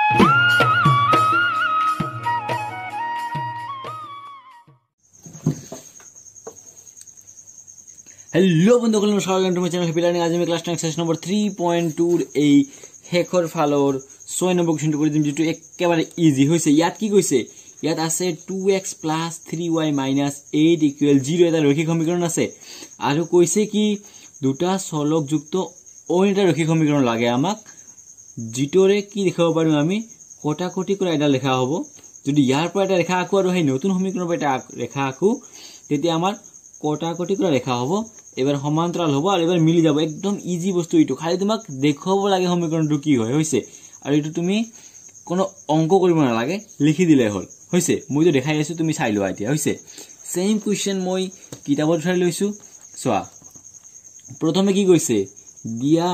Hello बंधुসকল स्वागत तुम channel happy learning. आज मैं क्लास 10 एक्सरसाइज नंबर 3.2 এই হেকৰ ফালৰ 6 নম্বৰ কোৱেশ্চনটো কৰি দিম, যেটো একেবাৰে ইজি হৈছে। ইয়াত কি কৈছে, ইয়াত আছে 2x + 3y - 8 = 0 এটা ৰৈখিক সমীকৰণ আছে, আৰু কৈছে কি দুটা চলক যুক্ত অন্য এটা ৰৈখিক সমীকৰণ লাগে আমাক, যিটোৰে কি দেখাব পাৰো আমি কটাকটি কৰা এটা লেখা হ'ব। যদি ইয়াৰ পৰা এটা ৰেখা আঁকো আৰু সেই নতুন সমীকৰণৰ পৰা এটা ৰেখা আঁকো, তেতিয়া আমাৰ কটাকটি কৰা ৰেখা হ'ব। এবাৰ সমান্তৰাল হ'ব আৰু এবাৰ মিলি যাব। একদম ইজি বস্তু এইটো, খালি তোমাক দেখাব লাগে সমীকৰণটো কি হয় হৈছে। আৰু এইটো তুমি কোনো অংক কৰিব নালাগে, লিখি দিলে হ'ল হৈছে। মইতো দেখাই আছো, তুমি চাই লোৱা এতিয়া হৈছে। সেম কোৱেশ্চন মই কিতাপত উঠাই লৈছো, চোৱা। প্ৰথমে কি কৈছে, দিয়া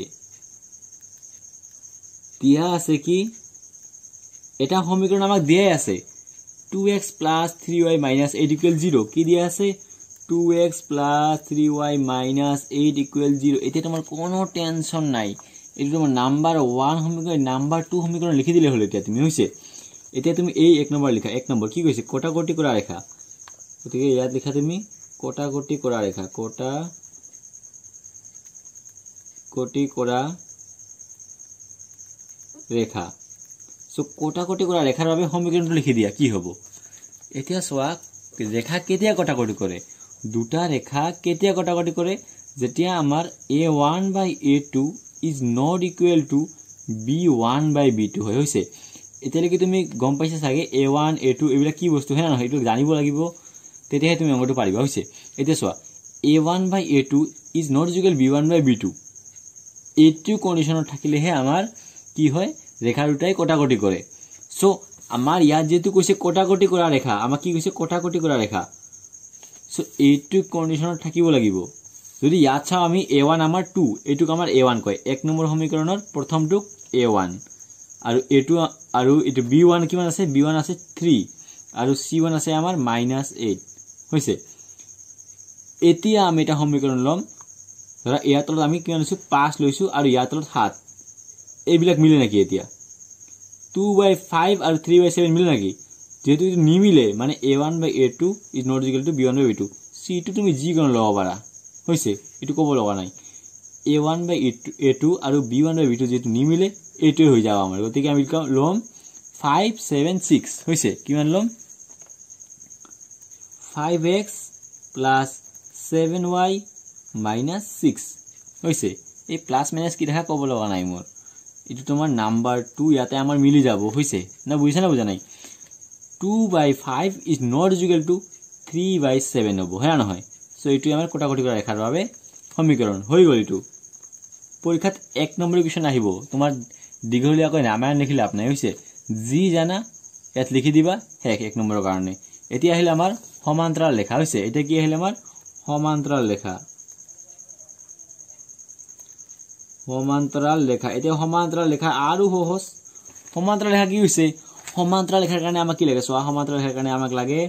আছে কি এটা সমীকৰণ আমাক দিয়াই আছে 2x + 3y - 8 = 0। কি দিয়া আছে 2x + 3y - 8 = 0। এতিয়া তোমাৰ কোনো টেনশন নাই, এইটো তোমাৰ নাম্বাৰ 1 সমীকৰণ, নাম্বাৰ 2 সমীকৰণ লিখি দিলে হ'ল। এতিয়া তুমি হৈছে, এতিয়া তুমি এই 1 নম্বৰ লিখা। 1 নম্বৰ কি কৈছে, কটাকটি কৰা ৰেখা। গতিকে ইয়াত লিখা তুমি কটাকটি কৰা ৰেখা, কটাকটি কৰা ৰেখা। সো কটাকটি কৰা ৰেখাৰ বাবে সমীকৰণটো লিখি দিয়া কি হ'ব। এতিয়া চোৱা, ৰেখা কেতিয়া কটাকটি কৰে, দুটা ৰেখা কেতিয়া কটাকটি কৰে, যেতিয়া আমাৰ a1/a2 is not equal to b1/b2 হয় হৈছে। এতিয়ালৈকে তুমি গম পাইছা চাগে a1 a2 এইবিলাক কি বস্তু হয় না নহয়, এইটো জানিব লাগিব, তেতিয়াহে তুমি অংকটো পাৰিবা হৈছে। এতিয়া চোৱা, a1/a2 is not equal b1/b2 এইটো কন্ডিশনত থাকিলেহে আমাৰ কি হয়, ৰেখা দুটাই কটাকটি কৰে। সো আমাৰ ইয়াত যেটো কৈছে কটাকটি কৰা ৰেখা, আমাক কি কৈছে কটাকটি কৰা ৰেখা। সো এইটো কন্ডিশনত থাকিব লাগিব। যদি ইয়াত চাও আমি a1 আমাৰ 2, এইটোক আমাৰ a1 কয়। 1 নম্বৰ সমীকৰণৰ প্ৰথমটোক a1 আৰু a2 আৰু এটো b1 কিমান আছে, b1 আছে 3 আৰু c1 আছে আমাৰ -8 হৈছে। এতিয়া আমি এটা সমীকৰণ লম, ধৰা ইয়াত তলত আমি কিমান লৈছো 5 লৈছো আৰু ইয়াত তলত 7। এইবিলাক মিলে নাকি, এতিয়া 2/5 আৰু 3/7 মিলে নাকি, যেহেতু এটা নিমিলে মানে a1/a2 is not equal to b1/b2। c2 তুমি যি কোন লব পাৰা হৈছে, এটো ক'ব লগা নাই। a1/a2 আৰু b1/b2 যেহেতু নিমিলে, এইটোই হৈ যাব আমাৰ। গতিকে আমি লম 5 7 6 হৈছে। কিমান লম 5x + 7y - 6 হৈছে। এই প্লাস মাইনাস কি দেখা ক'ব লগা নাই মোৰ, এটো তোমাৰ নাম্বাৰ 2 ইয়াতে আমাৰ মিলি যাব হৈছে না, বুঝিছা না বুঝা নাই। 2/5 is not equal to 3/7 হ'ব হয় না নহয়। সো এইটো আমাৰ কটাকটি কৰা ৰেখাৰ বাবে সমীকৰণ হৈ গ'ল। এইটো পৰীক্ষাত 1 নম্বৰ কোৱেশ্চন আহিব, তোমাৰ দীঘলীয়াকৈ নামায়ন লিখিলে আপনি হৈছে, যি জানা ইয়াত লিখি দিবা হেক 1 নম্বৰৰ কাৰণে। এতিয়া আহিল আমাৰ সমান্তৰাল ৰেখা হৈছে। এটা কি আহিল আমাৰ সমান্তৰাল ৰেখা, সমান্তৰাল ৰেখা। এতিয়া সমান্তৰাল ৰেখা আৰু সহজ। সমান্তৰাল ৰেখা কি হৈছে, সমান্তৰাল ৰেখাৰ কাৰণে আমাক কি লাগে, চোৱা সমান্তৰাল ৰেখাৰ কাৰণে আমাক লাগে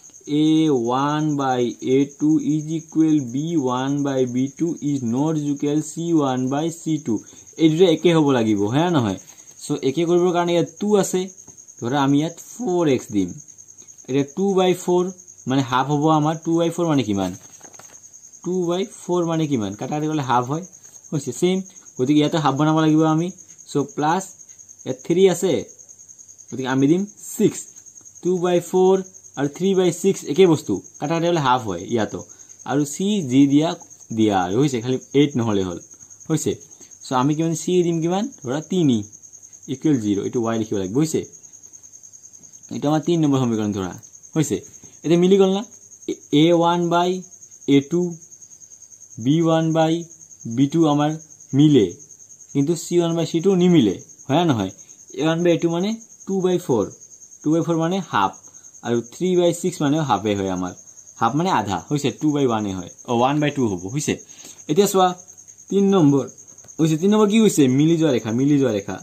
a1/a2 is equal b1/b2 is not equal c1/c2। এই দুটা একে হ'ব লাগিব হয় না নহয়। সো একে কৰিবৰ কাৰণে ইয়াত 2 আছে, ধৰা আমি ইয়াত 4x দিম। এটা 2/4 মানে হাফ হ'ব আমাৰ। 2/4 মানে কিমান, 2/4 মানে কিমান, কাটাকাটি কৰিলে হাফ হয় হৈছে। সেম, গতিকে ইয়াতে হাফ বনাব লাগিব আমি। সো প্লাস ইয়াত 3 আছে, গতিকে আমি দিম 6। 2/4 আৰু 3/6 একে বস্তু, কাটাকাটি কৰিলে হাফ হয় ইয়াতো। আৰু c যি দিয়া আৰু হৈছে, খালি 8 নহলে হ'ল হৈছে। সো আমি কিমান c দিম, কিমান ধৰা 3 = 0। এটো y লিখিব লাগিব হৈছে। এটা আমাৰ 3 নম্বৰ সমীকৰণ ধৰা হৈছে। এটা মিলি গল না, a1/a2 b1/b2 আমাৰ মিলে, কিন্তু c1/c2 নিমিলে হয় না নহয়। a1/a2 মানে 2/4, 2/4 মানে হাফ, আৰু 3/6 মানে হাফে হয় আমাৰ। হাফ মানে আধা হৈছে, 2/1 হয়, 1/2 হ'ব হৈছে। এতিয়া চোৱা 3 নম্বৰ হৈছে। 3 নম্বৰ কি হৈছে, মিলি যোৱা ৰেখা, মিলি যোৱা ৰেখা,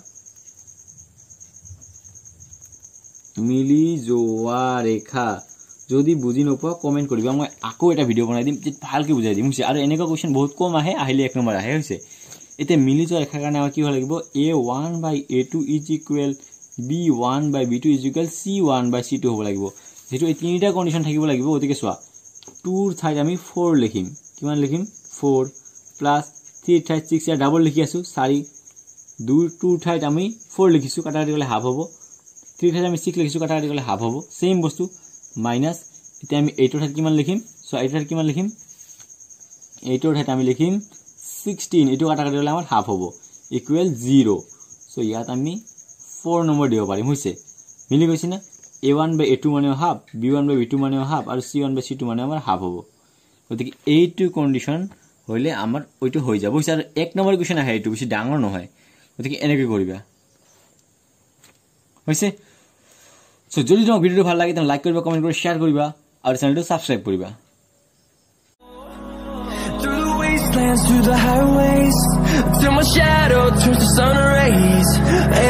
মিলি যোৱা ৰেখা। যদি বুজি নোপোৱা কমেন্ট কৰিবা, মই আকৌ এটা ভিডিও বনাই দিম, ভালকৈ বুজাই দিম হৈছে। আৰু এনেকুৱা কোৱেশ্চন বহুত কম আহে, আহিলে 1 নম্বৰ আহে হৈছে। এতিয়া মিলি যোৱা ৰেখাৰ কাৰণে আমাৰ কি হ'ব লাগিব, a1/a2 is equal b1 by b2 is equal c1 by c2 হ'ব লাগিব যেটো এই তিনিটা কন্ডিশন থাকিব লাগিব ওদিকে সোয়া 2 ৰ ঠাইত আমি 4 লিখিম কিমান লিখিম 4 প্লাস 3 ৰ ঠাইত 6 या ডাবল লিখি আছো 4 2 ৰ ঠাইত আমি 4 লিখিছো কাটা কাটি গলে হাফ হ'ব 3 ৰ ঠাইত আমি 6 লিখিছো কাটা কাটি গলে হাফ হ'ব সেম বস্তু মাইনাস এতিয়া আমি 8 ৰ ঠাইত কিমান লিখিম সো 8 ৰ ঠাইত কিমান লিখিম 8 ৰ ঠাইত আমি লিখিম 16 এটো কাটা কাটি গলে আমাৰ হাফ হ'ব ইকুৱেল 0 সো ইয়াত আমি 4 নম্বৰ দিব পাৰিম হৈছে মিলি গৈছে না a1 by a2 মানে হাফ b1 by b2 মানে হাফ আৰু c1 by c2 মানে আমাৰ হাফ হ'ব গতিকে এইটো কন্ডিশন হইলে আমাৰ ওইটো হৈ যাব স্যার এক নম্বৰ কোৱেশ্চন আহে এইটো বেছি ডাঙৰ নহয় গতিকে এনেকৈ কৰিবা হৈছে সো যদি তোমাক ভিডিওটো ভাল লাগে তেনে লাইক কৰিবা কমেন্ট কৰি শেয়াৰ কৰিবা আৰু চেনেলটো সাবস্ক্ৰাইব কৰিবা Through the highways, till my shadow turns to sun rays.